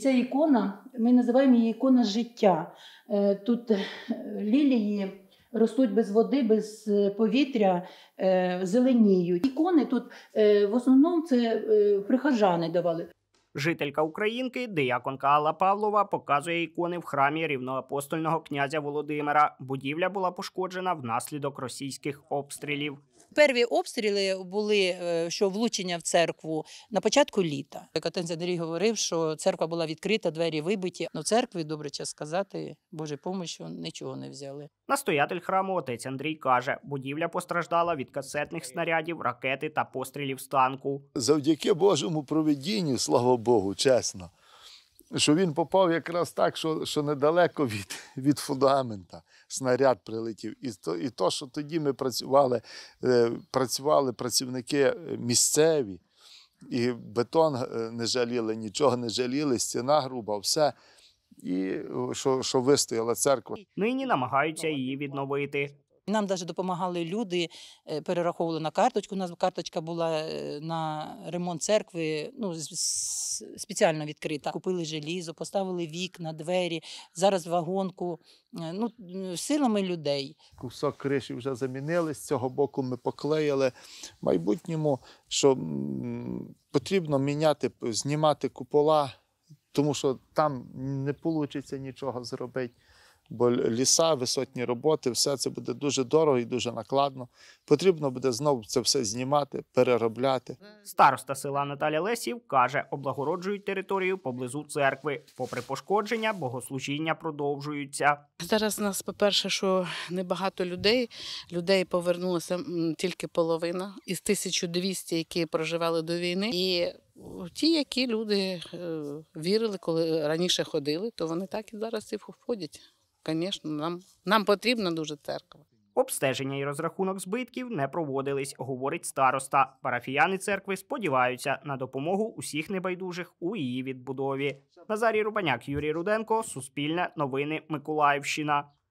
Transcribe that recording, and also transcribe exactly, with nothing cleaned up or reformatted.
Ця ікона, ми називаємо її ікона життя. Тут лілії ростуть без води, без повітря, зеленіють. Ікони тут в основному це прихожани давали. Жителька Українки, дияконка Алла Павлова, показує ікони в храмі рівноапостольного князя Володимира. Будівля була пошкоджена внаслідок російських обстрілів. Перві обстріли були, що влучення в церкву на початку літа. Отець Андрій говорив, що церква була відкрита, двері вибиті. Но церкві, добре час сказати, Божою помощю нічого не взяли. Настоятель храму отець Андрій каже, будівля постраждала від касетних снарядів, ракети та пострілів з танку. Завдяки Божому провидінню, слава Богу, чесно, що він попав якраз так, що, що недалеко від, від фундамента снаряд прилетів. І то, і то, що тоді ми працювали, е, працювали працівники місцеві, і бетон не жаліли, нічого не жаліли, стіна груба, все. І що, що вистояла церква. Нині намагаються її відновити. Нам навіть допомагали люди, перераховували на карточку. У нас карточка була на ремонт церкви, ну, спеціально відкрита. Купили желізо, поставили вікна, двері, зараз вагонку, ну, силами людей. Кусок криші вже замінили, з цього боку ми поклеїли. В майбутньому, що потрібно міняти, знімати купола, тому що там не вийде нічого зробити. Бо ліса, висотні роботи, все це буде дуже дорого і дуже накладно. Потрібно буде знову це все знімати, переробляти. Староста села Наталя Лесів каже, облагороджують територію поблизу церкви. Попри пошкодження, богослужіння продовжуються. Зараз у нас, по-перше, що небагато людей. Людей повернулося тільки половина із тисяча двісті, які проживали до війни. І ті, які люди вірили, коли раніше ходили, то вони так і зараз і входять. Звісно, нам, нам потрібна дуже церква. Обстеження і розрахунок збитків не проводились, говорить староста. Парафіяни церкви сподіваються на допомогу усіх небайдужих у її відбудові. Назарій Рубаняк, Юрій Руденко, Суспільне, Новини, Миколаївщина.